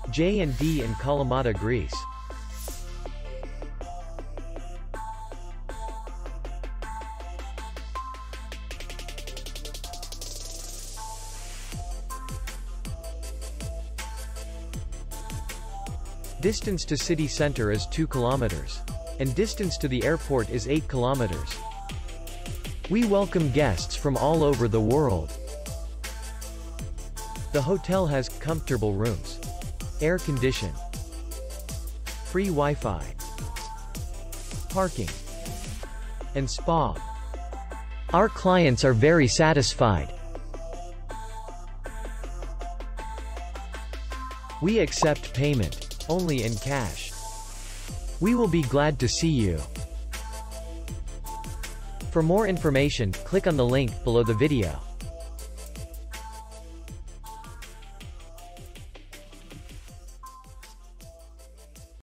J&D in Kalamata, Greece. Distance to city center is 2 kilometers. And distance to the airport is 8 kilometers. We welcome guests from all over the world. The hotel has comfortable rooms, air condition, free Wi-Fi, parking, and spa. Our clients are very satisfied. We accept payment only in cash. We will be glad to see you. For more information, click on the link below the video.